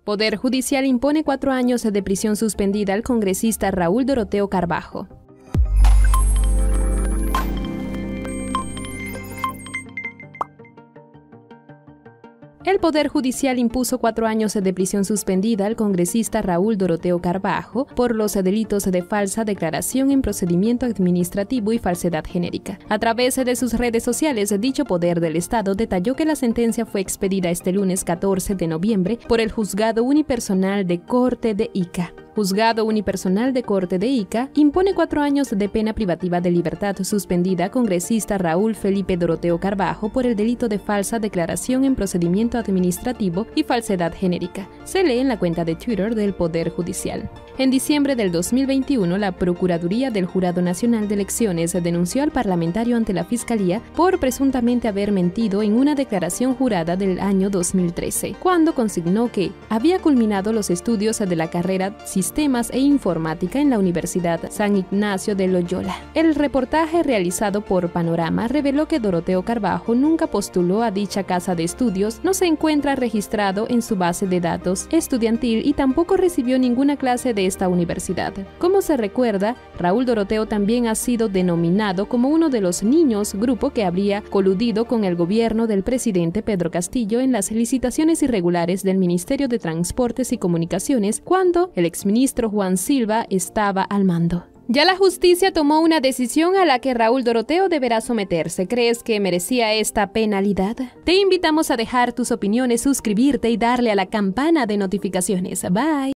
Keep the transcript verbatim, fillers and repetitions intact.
Poder Judicial impone cuatro años de prisión suspendida al congresista Raúl Doroteo Carbajo. El Poder Judicial impuso cuatro años de prisión suspendida al congresista Raúl Doroteo Carbajo por los delitos de falsa declaración en procedimiento administrativo y falsedad genérica. A través de sus redes sociales, dicho Poder del Estado detalló que la sentencia fue expedida este lunes catorce de noviembre por el Juzgado Unipersonal de Corte de Ica. Juzgado Unipersonal de Corte de Ica impone cuatro años de pena privativa de libertad suspendida a congresista Raúl Felipe Doroteo Carbajo por el delito de falsa declaración en procedimiento administrativo y falsedad genérica. Se lee en la cuenta de Twitter del Poder Judicial. En diciembre del dos mil veintiuno, la Procuraduría del Jurado Nacional de Elecciones denunció al parlamentario ante la Fiscalía por presuntamente haber mentido en una declaración jurada del año dos mil trece, cuando consignó que había culminado los estudios de la carrera Sistemas e Informática en la Universidad San Ignacio de Loyola. El reportaje realizado por Panorama reveló que Doroteo Carbajo nunca postuló a dicha casa de estudios, no se encuentra registrado en su base de datos estudiantil y tampoco recibió ninguna clase de esta universidad. Como se recuerda, Raúl Doroteo también ha sido denominado como uno de los niños grupo que habría coludido con el gobierno del presidente Pedro Castillo en las licitaciones irregulares del Ministerio de Transportes y Comunicaciones cuando el exministro Juan Silva estaba al mando. Ya la justicia tomó una decisión a la que Raúl Doroteo deberá someterse. ¿Crees que merecía esta penalidad? Te invitamos a dejar tus opiniones, suscribirte y darle a la campana de notificaciones. Bye.